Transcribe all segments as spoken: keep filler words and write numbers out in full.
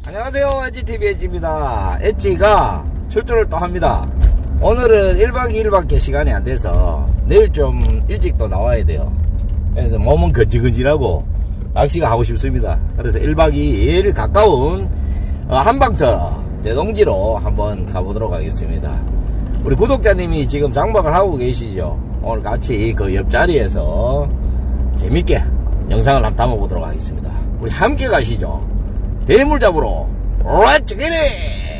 안녕하세요, 엣지티비 엣지입니다. 엣지가 출조를 또 합니다. 오늘은 일 박 이 일밖에 시간이 안 돼서 내일 좀 일찍 또 나와야 돼요. 그래서 몸은 근질근질하고 낚시가 하고 싶습니다. 그래서 일 박 이 일 가까운 한방터 대동지로 한번 가보도록 하겠습니다. 우리 구독자님이 지금 장박을 하고 계시죠. 오늘 같이 그 옆자리에서 재밌게 영상을 한번 담아보도록 하겠습니다. 우리 함께 가시죠. 대물 잡으러 Let's get it!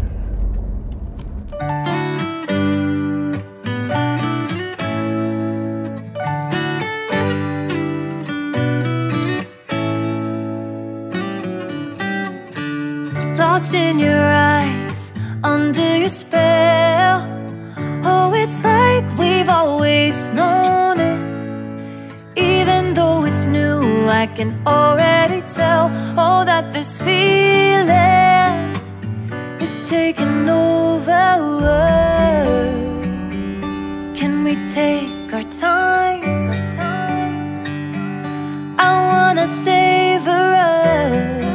Lost in your eyes, under your spell. Oh, it's like we've always known it. Even though it's new, I can already tell. Oh, that this feeling is taking over. Can we take our time? I wanna savor us.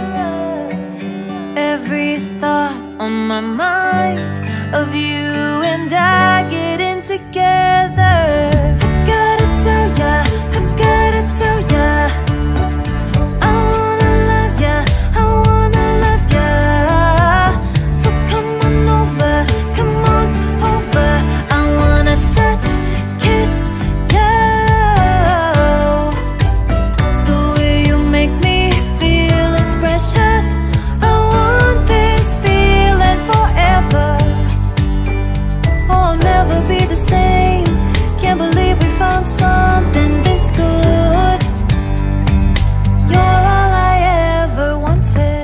Every thought on my mind of you and I getting together. I gotta tell ya, I gotta tell ya, I wanna love ya, I wanna love ya. So come on over, come on over. I wanna touch, kiss ya. The way you make me feel is precious. I want this feeling forever. Oh, I'll never be the same. Can't believe we found something this good. You're all I ever wanted.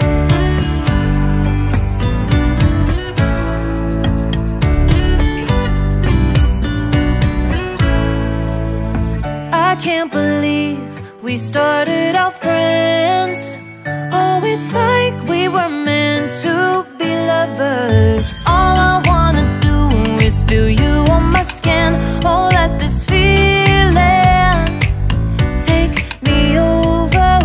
I can't believe we started out friends. Oh, it's like we were meant to be lovers. All I wanna do is feel you on my skin. Oh, let this feeling take me over.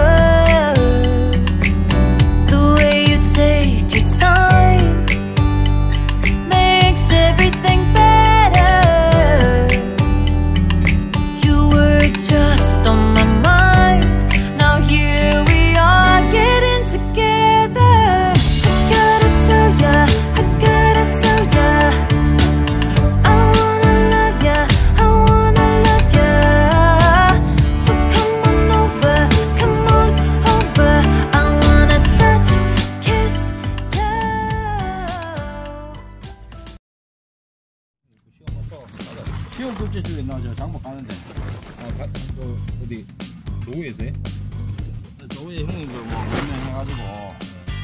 The way you take your time makes everything better. You were just on my mind. Now here we are getting together. I gotta tell ya, I gotta tell ya, I wanna love ya, I wanna love ya. So come on over, come on over. I wanna touch, kiss ya. 시험 둘째 주에 나 저 장박 가는데. 아, 가, 그, 어디, 조우에서 해? 조우에 형님들 뭐, 몇 명 해가지고.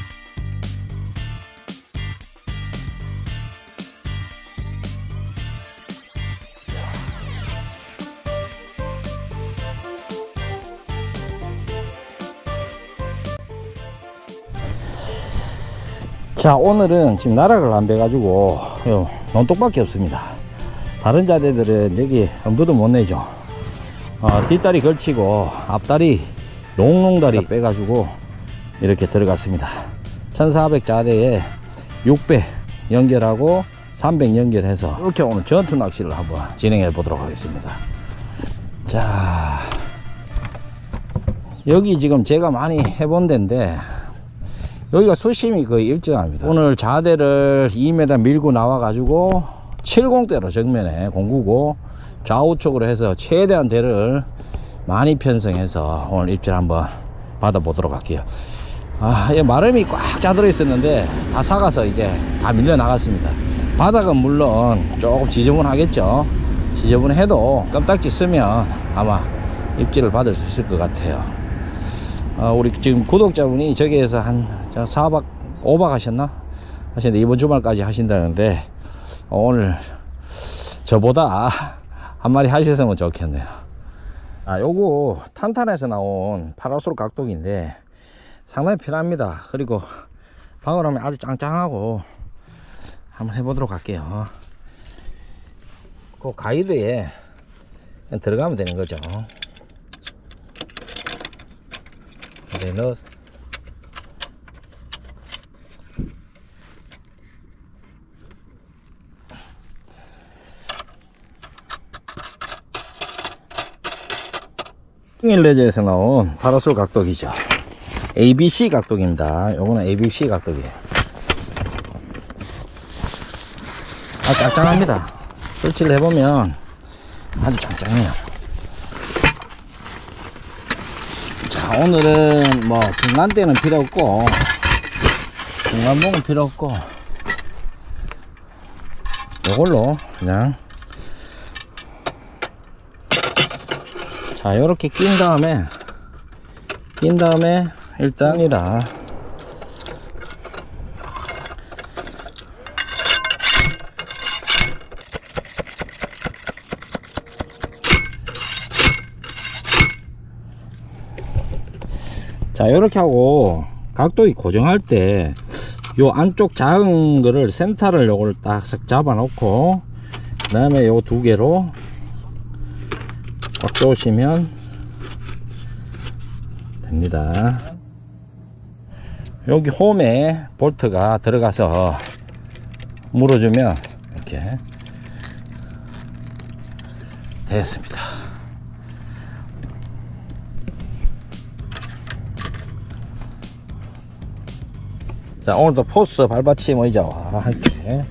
자, 오늘은 지금 나락을 안 빼가지고 논독밖에 없습니다. 다른 자대들은 여기 엄두도 못 내죠. 어, 뒷다리 걸치고 앞다리 롱롱다리 빼가지고 이렇게 들어갔습니다. 천사백 자대에 육 배 연결하고 삼백 연결해서 이렇게 오늘 전투 낚시를 한번 진행해 보도록 하겠습니다. 자, 여기 지금 제가 많이 해본 데인데 여기가 수심이 거의 일정합니다. 오늘 자대를 이 미터 밀고 나와 가지고 칠십대로 정면에 공구고 좌우측으로 해서 최대한 대를 많이 편성해서 오늘 입질 한번 받아보도록 할게요. 아, 이 마름이 꽉 짜들어 있었는데 다 사가서 이제 다 밀려 나갔습니다. 바닥은 물론 조금 지저분하겠죠. 지저분해도 껌딱지 쓰면 아마 입질을 받을 수 있을 것 같아요. 아, 우리 지금 구독자분이 저기에서 한 사 박 오 박 하셨나 하시는데 이번 주말까지 하신다는데 오늘 저보다 한 마리 하셨으면 좋겠네요. 아, 요거 탄탄해서 나온 파라솔 각독인데 상당히 편합니다. 그리고 방어람이 아주 짱짱하고 한번 해보도록 할게요. 그 가이드에 들어가면 되는 거죠. 네, 넣어서 통일레저에서 나온 파라솔 각도기죠. 에이비씨 각도기입니다. 요거는 에이비씨 각도기예요. 아, 짱짱합니다. 설치를 해보면 아주 짱짱해요. 자, 오늘은 뭐 중간대는 필요 없고 중간봉은 필요 없고 요걸로 그냥 자 요렇게 낀 다음에 낀 다음에 일단이다 자 요렇게 하고 각도기 고정할 때 요 안쪽 작은 거를 센터를 요걸 딱 잡아 놓고 그 다음에 요 두 개로 꽉 조으시면 됩니다. 여기 홈에 볼트가 들어가서 물어주면 이렇게 됐습니다. 자, 오늘도 포스 발받침 의자와 함께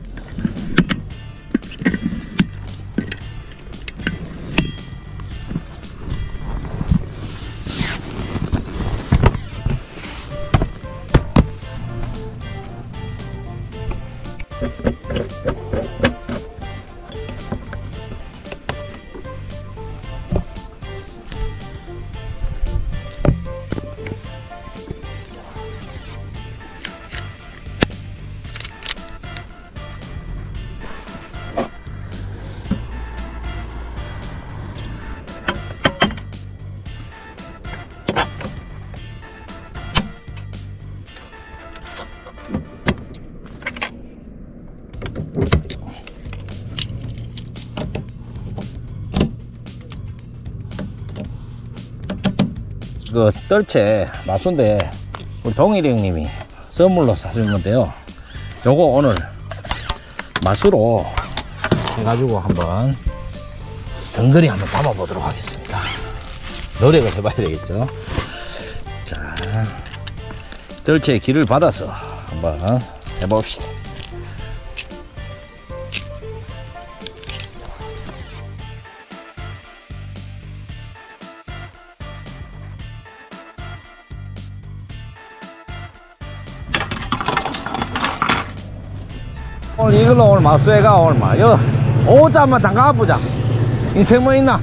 그 떨채 마수인데 우리 동일이 형님이 선물로 사준 건데요. 요거 오늘 마수로 해가지고 한번 덩그리 한번 잡아 보도록 하겠습니다. 노력을 해봐야 되겠죠. 자, 떨채의 길을 받아서 한번 해봅시다. 오늘 이걸로 오늘 마수해가 오늘 막 여 오자 한번 담가보자. 인생 뭐 있나?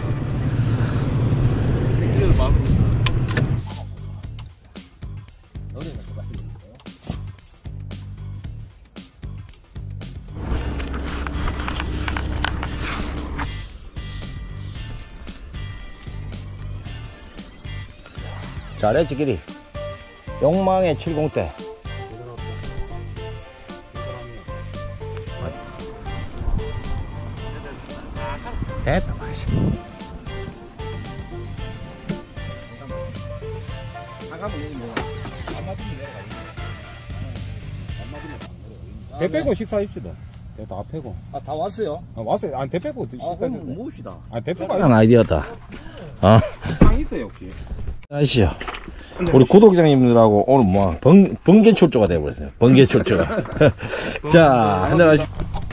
잘했지 길이. 욕망의 칠십 대. 됐다 맛있어. 대 빼고 식사합시다. 다 빼고. 아, 다 왔어요? 아, 왔어요. 아니, 대 빼고 아, 식사합시다. 그럼 모읍시다. 아, 대 빼고. 한 아이디어다. 어. 빵 있어요, 혹시? 아시죠? 우리 구독자님들하고 오늘 뭐 번, 번개 출조가 되어버렸어요. 번개 출조가. 자, 한잔 하시.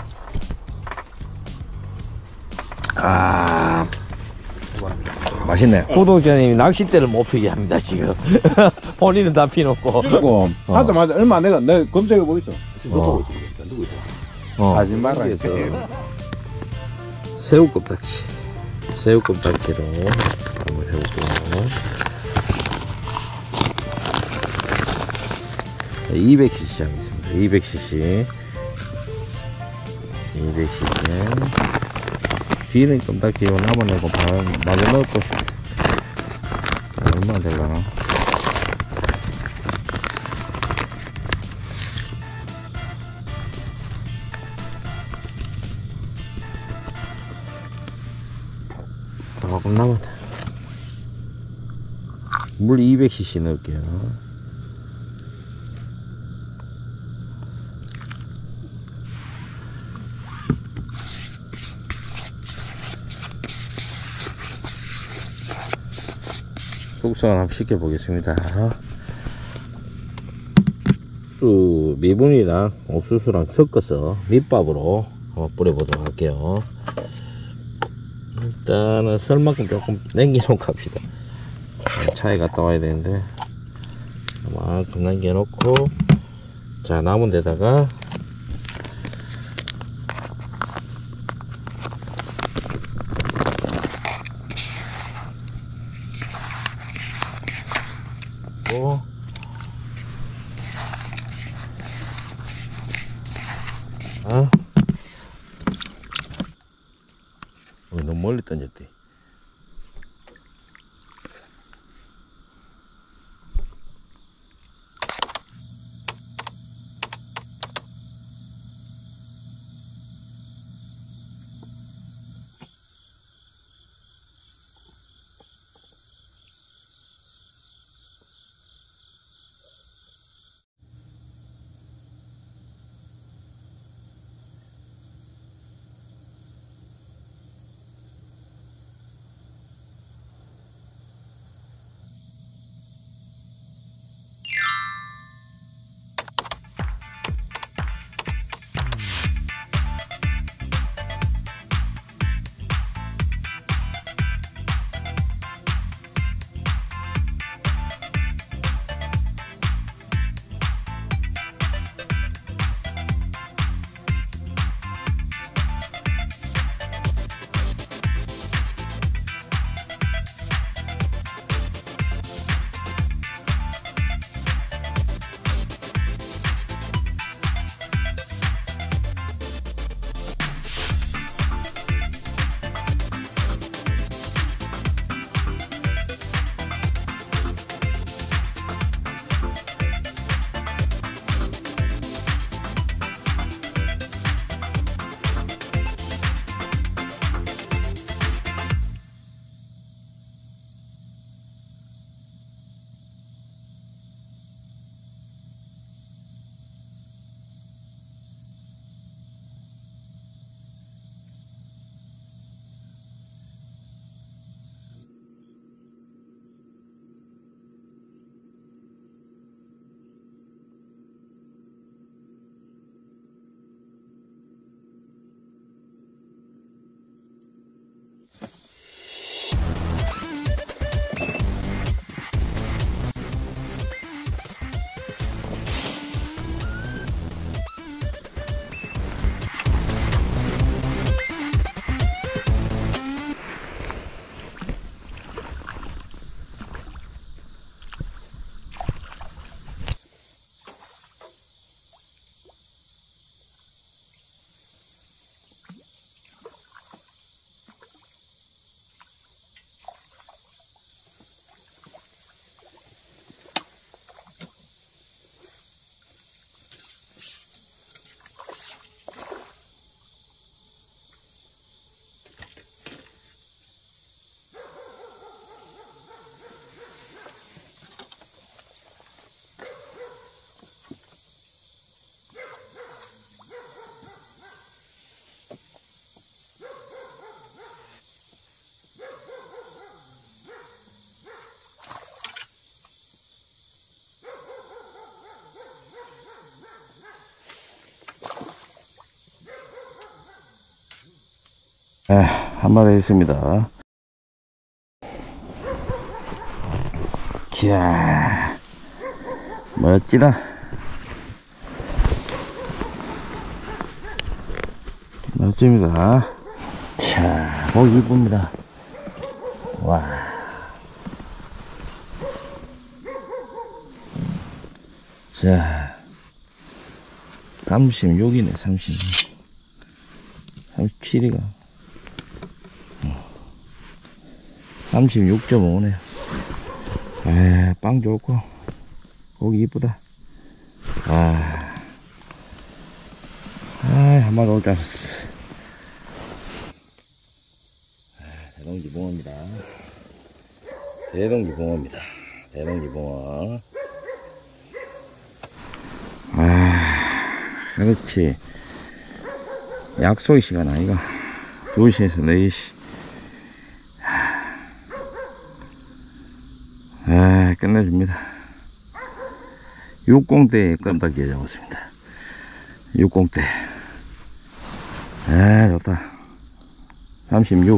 아, 맛있네. 구독자님이 낚싯대를 못 피게 합니다 지금. 본인은 다 피놓고. 그리고 어, 맞아, 맞아. 얼마 내가, 내가 검색해 보겠어. 어. 누구 있어? 어, 하지 말아요. 새우 껍딱지. 새우 껍딱지로 한번 해볼게요. 이백 씨씨 하겠습니다. 이백 씨씨. 이백 씨씨. 뒤는 껌딱지 남아내고 마저 넣고 얼마나 되려나. 조금 남았네. 물 이백 씨씨 넣을게요. 숙성을 한번 시켜보겠습니다. 그 미분이랑 옥수수랑 섞어서 밑밥으로 한번 뿌려보도록 할게요. 일단은 썰만큼 조금 남겨놓고 합시다. 차에 갔다 와야 되는데 그만큼 남겨놓고, 자 남은 데다가 또 아, 어, 너무 멀리 던졌대. 에, 한 마리 있습니다. 이야, 멋지다. 멋집니다. 자, 고기 이쁩니다. 와. 자, 삼십육이네, 삼십육. 삼십칠이가. 삼십육 점 오네요. 에, 빵 좋고, 고기 이쁘다. 아, 아, 한 마리 올 줄 알았어. 아, 대동지 붕어입니다. 대동지 붕어입니다. 대동지 붕어. 아, 그렇지. 약속의 시간 아이가. 두 시에서 네 시. 네, 끝내줍니다. 육공대에 껌딱지에 잡았습니다. 육공대. 아, 좋다. 삼십육.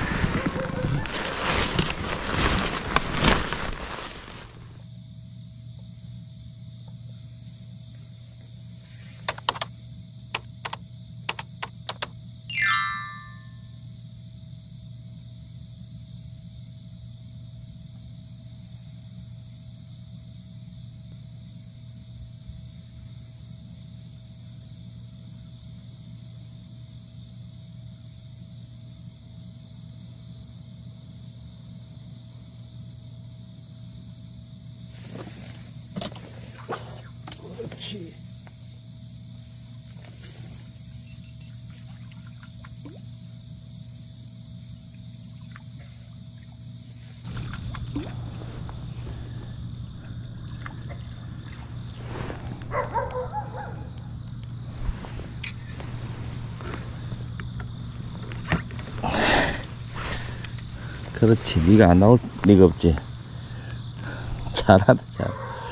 그렇지. 그렇지. 네가 안 나올 리가 없지. 잘하다, 잘.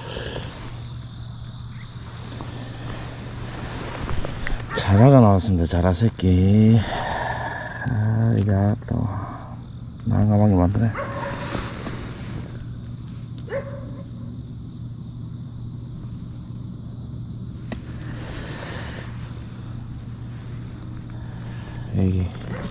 자라가 나왔습니다. 자라 새끼. 아, 이거 또 난감하게 만드네. 여기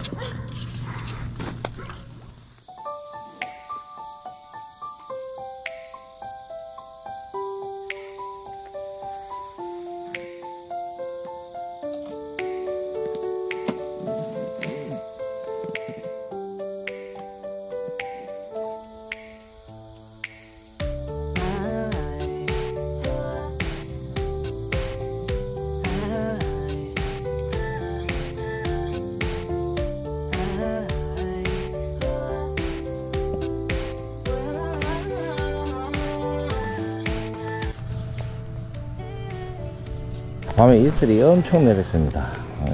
밤에 이슬이 엄청 내렸습니다.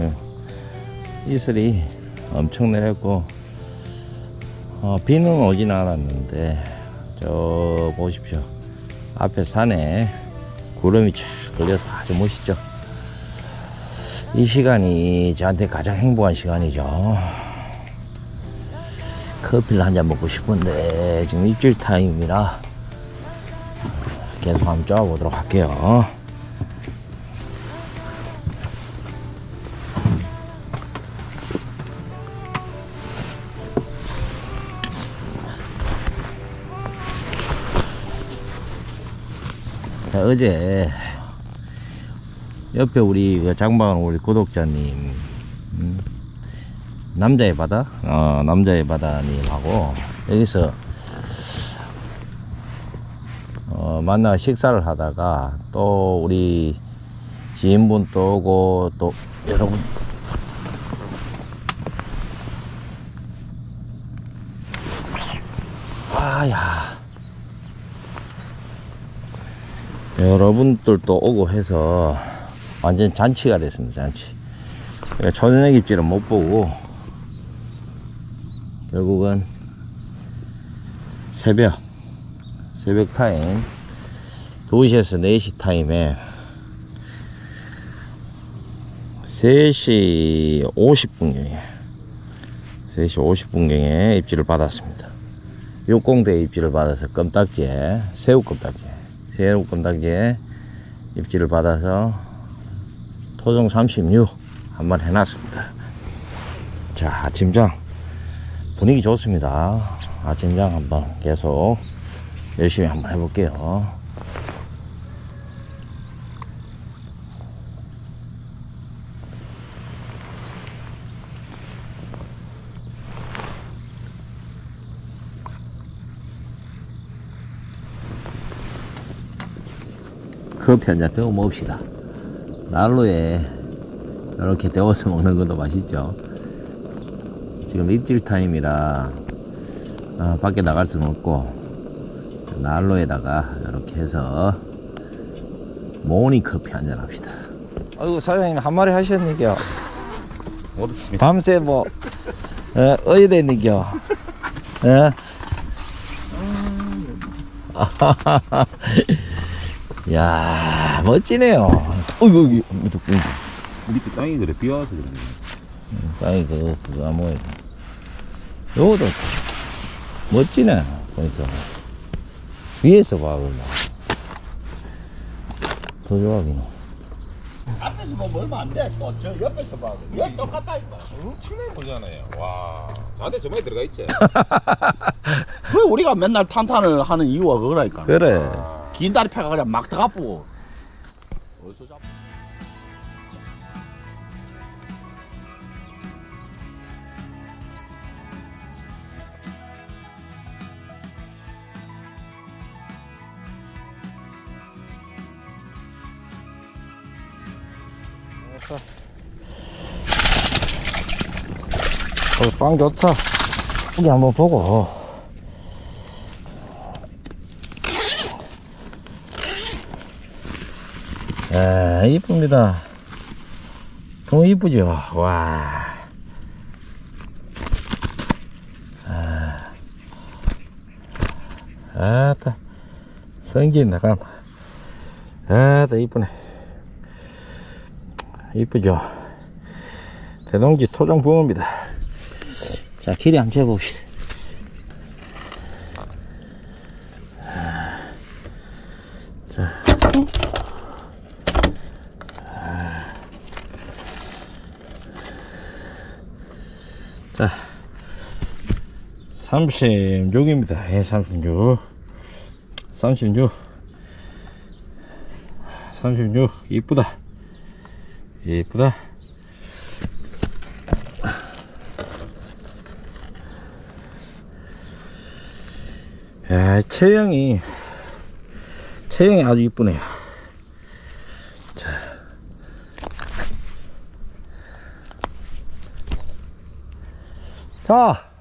이슬이 엄청 내렸고 어, 비는 오진 않았는데 저 보십시오. 앞에 산에 구름이 쫙 걸려서 아주 멋있죠. 이 시간이 저한테 가장 행복한 시간이죠. 커피를 한잔 먹고 싶은데 지금 입질 타임이라 계속 한번 쪼아보도록 할게요. 자, 어제 옆에 우리 그 장방은 우리 구독자님 음, 남자의 바다 어, 남자의 바다님하고 여기서 어, 만나 식사를 하다가 또 우리 지인분 또 오고 또 여러분 아야 여러분들도 오고 해서 완전 잔치가 됐습니다. 잔치. 그러니까 초저녁 입질은 못 보고 결국은 새벽 새벽 타임 두 시에서 네 시 타임에 세 시 오십 분경에 세 시 오십 분경에 입질을 받았습니다. 육공대 입질을 받아서 껌딱지에 새우 껌딱지에 새우 껌딱지에 입질을 받아서 토종 삼십육 한 마리 해놨습니다. 자, 아침장 분위기 좋습니다. 아침장 한번 계속 열심히 한번 해볼게요. 커피 한잔 데워 먹읍시다. 난로에 이렇게 데워서 먹는 것도 맛있죠. 지금 입질 타임이라 어, 밖에 나갈 수는 없고 난로에다가 이렇게 해서 모닝 커피 한잔 합시다. 아이고 사장님 한 마리 하셨는겨? 못했습니다. 밤새 뭐 에, 어디 됐는겨? 에? 야, 멋지네요. 어이구, 어이구, 밑에 보인다. 밑에 땅이 그래, 비 와서 그래. 땅이 그거, 그거 안 모여. 요것도 멋지네. 보니까. 위에서 봐, 그거. 더 좋아, 비노. 앞에서 보면 얼마 안 돼. 또 저 옆에서 봐. 옆 똑같다 이거. 엄청나게 보잖아요. 와. 자대 저만에 들어가 있지. 왜 우리가 맨날 탄탄을 하는 이유가 그거라니까. 그래. 긴 다리 패가 그냥 막 들어가고. 어디서 잡? 어, 빵 좋다. 여기 한번 보고. 아, 이쁩니다. 너무 이쁘죠? 와. 아, 아따. 성질 나감. 아따, 이쁘네. 이쁘죠? 대동지 토종 붕어입니다. 자, 길이 한번 재봅시다. 자. 자. 삼십육입니다. 예, 삼십육. 삼십육. 삼십육. 이쁘다. 이쁘다. 야, 체형이, 체형이 아주 이쁘네요. 자. 자.